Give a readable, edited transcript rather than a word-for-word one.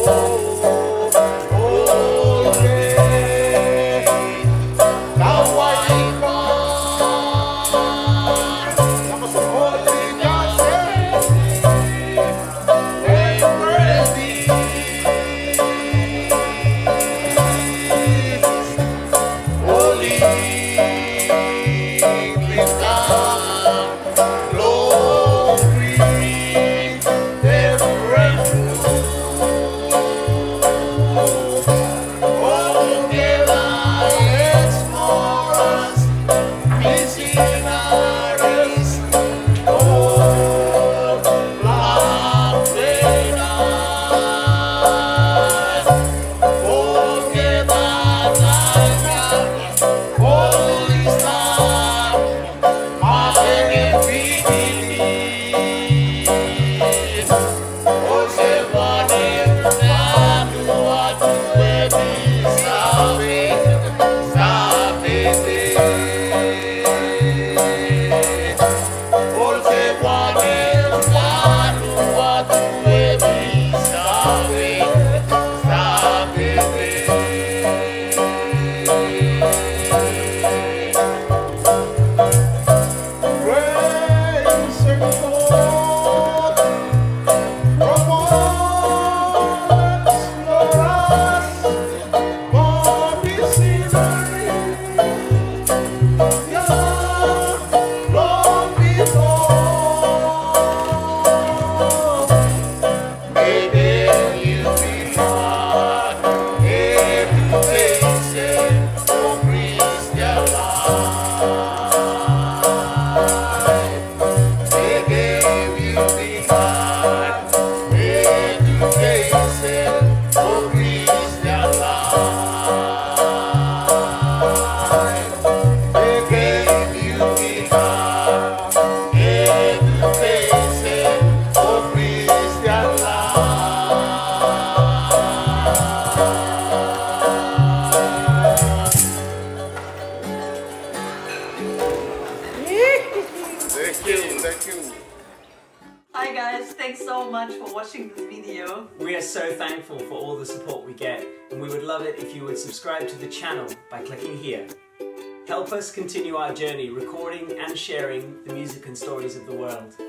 Hi guys, thanks so much for watching this video. We are so thankful for all the support we get, and we would love it if you would subscribe to the channel by clicking here. Help us continue our journey recording and sharing the music and stories of the world.